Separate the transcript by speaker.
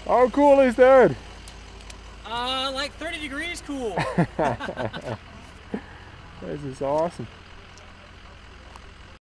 Speaker 1: How cool is that?
Speaker 2: Like 30 degrees cool.
Speaker 1: This is awesome.